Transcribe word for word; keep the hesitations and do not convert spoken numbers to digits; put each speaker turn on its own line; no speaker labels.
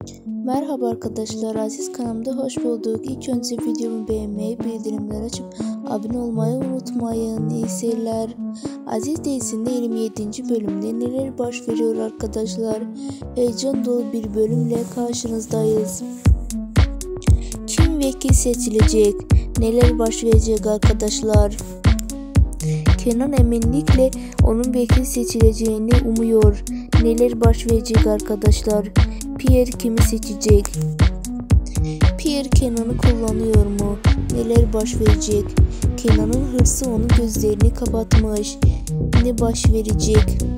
Merhaba arkadaşlar, Aziz kanalımda hoş bulduk. İlk önce videomu beğenmeyi, bildirimleri açıp abone olmayı unutmayın. İyi seyirler. Aziz dizisinde yirmi yedinci bölümde neler baş veriyor arkadaşlar? Heyecan dolu bir bölümle karşınızdayız. Kim vekil seçilecek? Neler baş verecek arkadaşlar? Kenan eminlikle onun vekil seçileceğini umuyor. Neler baş verecek arkadaşlar? Pierre kimi seçecek? Pierre Kenan'ı kullanıyor mu? Neler baş verecek? Kenan'ın hırsı onun gözlerini kapatmış. Ne baş verecek?